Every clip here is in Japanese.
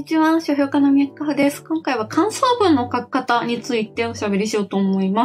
ちは、書評家の宮川です。今回は感想文の書き方についておしゃべりしようと思います。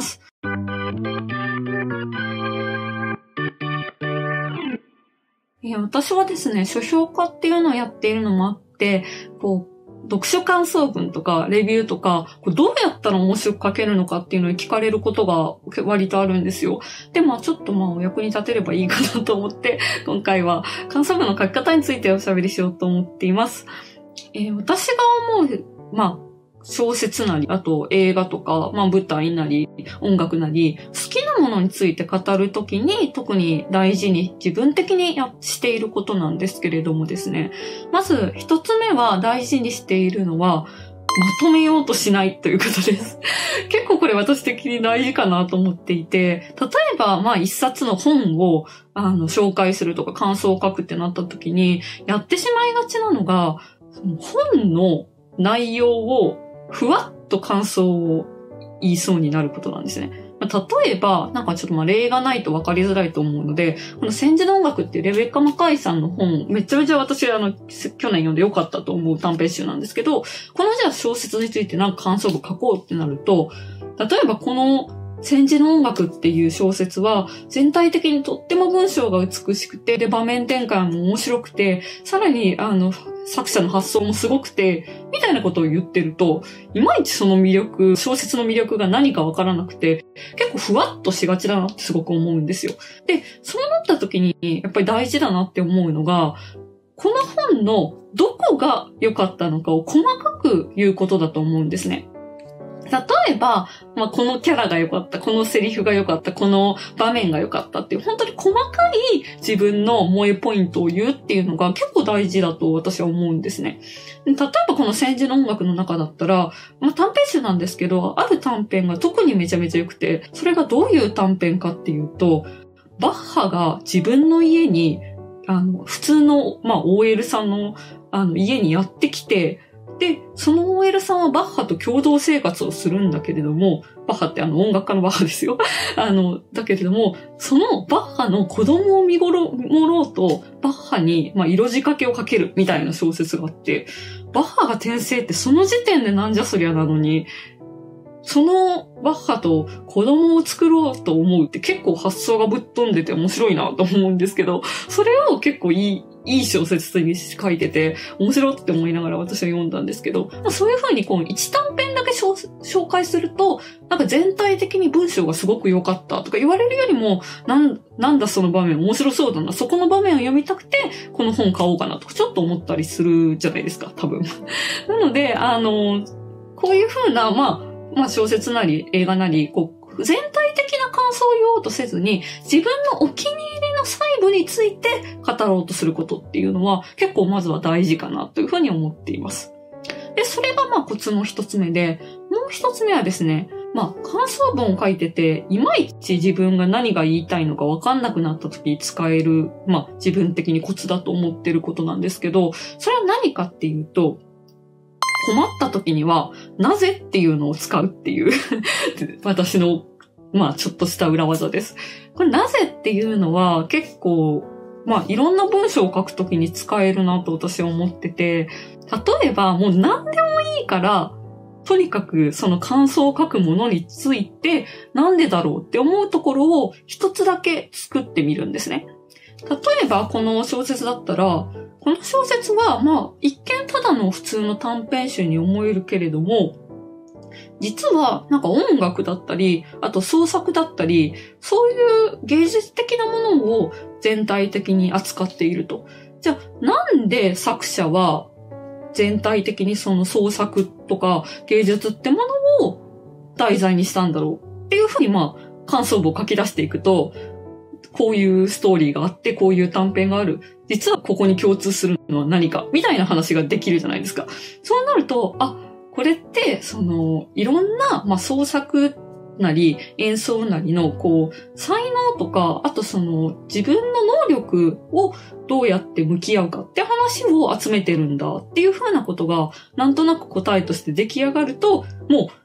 私はですね、書評家っていうのをやっているのもあって、読書感想文とかレビューとか、どうやったら面白く書けるのかっていうのを聞かれることが割とあるんですよ。で、ちょっとお役に立てればいいかなと思って、今回は感想文の書き方についておしゃべりしようと思っています。私が思う、小説なり、あと映画とか、舞台なり、音楽なり、好きなものについて語るときに特に大事に自分的にしていることなんですけれどもですね。まず一つ目は大事にしているのは、まとめようとしないということです。結構これ私的に大事かなと思っていて、例えば一冊の本を紹介するとか感想を書くってなった時に、やってしまいがちなのが、本の内容をふわっと感想を言いそうになることなんですね。例えば、ちょっと例がないと分かりづらいと思うので、この戦時の音楽っていうレベッカ・マカイさんの本、めちゃめちゃ私去年読んでよかったと思う短編集なんですけど、このじゃあ小説について感想文書こうってなると、例えばこの戦時の音楽っていう小説は全体的にとっても文章が美しくて、で場面展開も面白くて、さらに作者の発想もすごくて、みたいなことを言ってると、いまいちその魅力、小説の魅力が何かわからなくて、結構ふわっとしがちだなってすごく思うんですよ。で、そうなった時にやっぱり大事だなって思うのが、この本のどこが良かったのかを細かく言うことだと思うんですね。例えば、このキャラが良かった、このセリフが良かった、この場面が良かったっていう、本当に細かい自分の萌えポイントを言うっていうのが結構大事だと私は思うんですね。例えばこの戦時の音楽の中だったら、短編集なんですけど、ある短編が特にめちゃめちゃ良くて、それがどういう短編かっていうと、バッハが自分の家に、普通の、OL さんの、家にやってきて、で、その OL さんはバッハと共同生活をするんだけれども、バッハって音楽家のバッハですよ。だけれども、そのバッハの子供を見守ろうと、バッハに、色仕掛けをかけるみたいな小説があって、バッハが転生ってその時点でなんじゃそりゃなのに、そのバッハと子供を作ろうと思うって結構発想がぶっ飛んでて面白いなと思うんですけど、それを結構いい小説に書いてて面白いって思いながら私は読んだんですけど、そういう風に一短編だけ紹介すると、全体的に文章がすごく良かったとか言われるよりも、なんだその場面面白そうだな、そこの場面を読みたくてこの本買おうかなとちょっと思ったりするじゃないですか、多分。なので、こういう風な、小説なり映画なり、全体的な感想を言おうとせずに、自分のお気に入りの細部について語ろうとすることっていうのは、結構まずは大事かなというふうに思っています。で、それがコツの一つ目で、もう一つ目はですね、感想文を書いてて、いまいち自分が何が言いたいのか分かんなくなった時に使える、自分的にコツだと思ってることなんですけど、それは何かっていうと、困った時には、なぜっていうのを使うっていう私の、ちょっとした裏技です。これなぜっていうのは結構、いろんな文章を書くときに使えるなと私は思ってて、例えばもう何でもいいから、とにかくその感想を書くものについて、なんでだろうって思うところを一つだけ作ってみるんですね。例えばこの小説だったら、この小説は、一見ただの普通の短編集に思えるけれども、実は音楽だったり、あと創作だったり、そういう芸術的なものを全体的に扱っていると。じゃあ、なんで作者は全体的にその創作とか芸術ってものを題材にしたんだろうっていうふうに感想文を書き出していくと、こういうストーリーがあって、こういう短編がある。実はここに共通するのは何かみたいな話ができるじゃないですか。そうなると、これって、いろんな、創作なり、演奏なりの、才能とか、あと自分の能力をどうやって向き合うかって話を集めてるんだっていう風なことが、なんとなく答えとして出来上がると、もう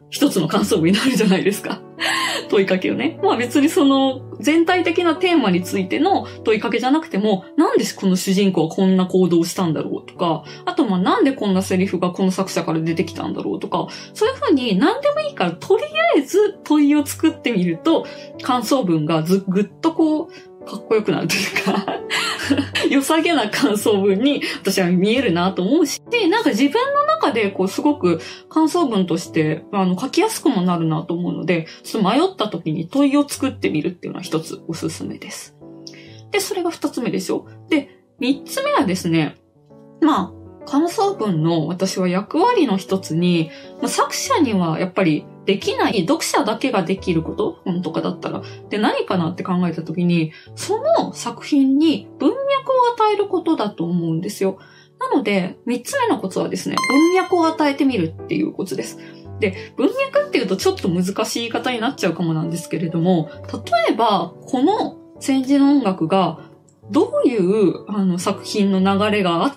一つの感想文になるじゃないですか。問いかけをね。まあ別にその全体的なテーマについての問いかけじゃなくても、なんでこの主人公はこんな行動をしたんだろうとか、あとまあなんでこんなセリフがこの作者から出てきたんだろうとか、そういうふうに何でもいいからとりあえず問いを作ってみると、感想文がぐっとこう、かっこよくなるというか良さげな感想文に私は見えるなと思うし、なんか自分の中でこうすごく感想文として書きやすくもなるなと思うので、ちょっと迷った時に問いを作ってみるっていうのは一つおすすめです。で、それが二つ目でしょ。で、三つ目はですね、まあ、感想文の私は役割の一つに、作者にはやっぱりできない、読者だけができること、本とかだったら。で、何かなって考えたときに、その作品に文脈を与えることだと思うんですよ。なので、三つ目のコツはですね、文脈を与えてみるっていうコツです。で、文脈っていうとちょっと難しい言い方になっちゃうかもなんですけれども、例えば、この戦時の音楽がどういう作品の流れがあって、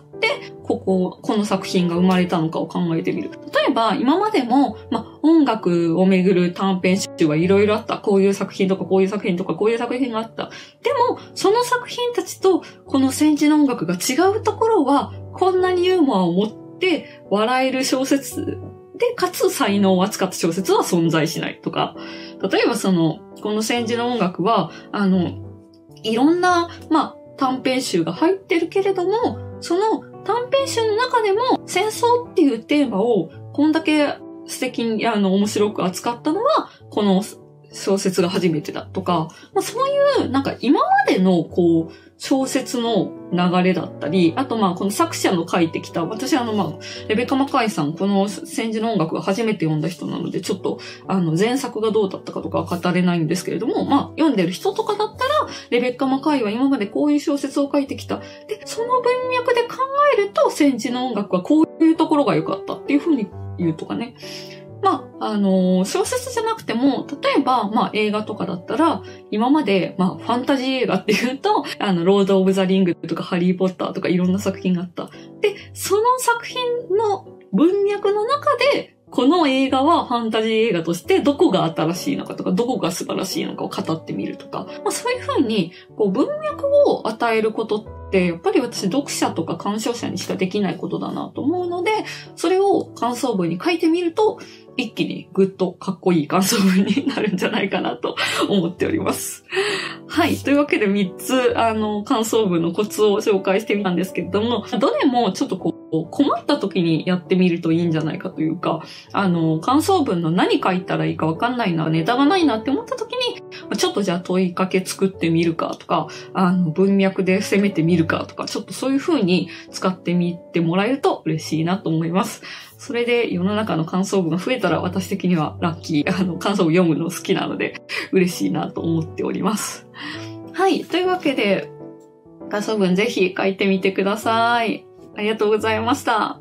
この作品が生まれたのかを考えてみる。例えば、今までも、音楽をめぐる短編集はいろいろあった。こういう作品とか、こういう作品とか、こういう作品があった。でも、その作品たちと、この戦時の音楽が違うところは、こんなにユーモアを持って笑える小説で、かつ才能を扱った小説は存在しないとか。例えばこの戦時の音楽は、いろんな、短編集が入ってるけれども、その短編集の中でも戦争っていうテーマをこんだけ素敵に面白く扱ったのはこの小説が初めてだとか、そういうなんか今までのこう小説の流れだったり、あとこの作者の書いてきた、私レベッカ・マカイさん、この戦時の音楽が初めて読んだ人なので、ちょっと前作がどうだったかとかは語れないんですけれども、読んでる人とかだったら、レベッカ・マカイは今までこういう小説を書いてきた。で、その文脈で考えると、戦時の音楽はこういうところが良かったっていうふうに言うとかね。小説じゃなくても、例えば、映画とかだったら、今まで、ファンタジー映画っていうと、ロード・オブ・ザ・リングとか、ハリー・ポッターとかいろんな作品があった。で、その作品の文脈の中で、この映画はファンタジー映画としてどこが新しいのかとか、どこが素晴らしいのかを語ってみるとか、そういうふうに、文脈を与えることって、やっぱり私読者とか鑑賞者にしかできないことだなと思うので、それを感想文に書いてみると、一気にぐっとかっこいい感想文になるんじゃないかなと思っております。はい。というわけで3つ、感想文のコツを紹介してみたんですけれども、どれもちょっと困った時にやってみるといいんじゃないかというか、感想文の何書いたらいいかわかんないな、ネタがないなって思った時に、ちょっとじゃあ問いかけ作ってみるかとか、文脈で攻めてみるかとか、ちょっとそういう風に使ってみてもらえると嬉しいなと思います。それで世の中の感想文が増えたら私的にはラッキー。感想文読むの好きなので嬉しいなと思っております。はい。というわけで、感想文ぜひ書いてみてください。ありがとうございました。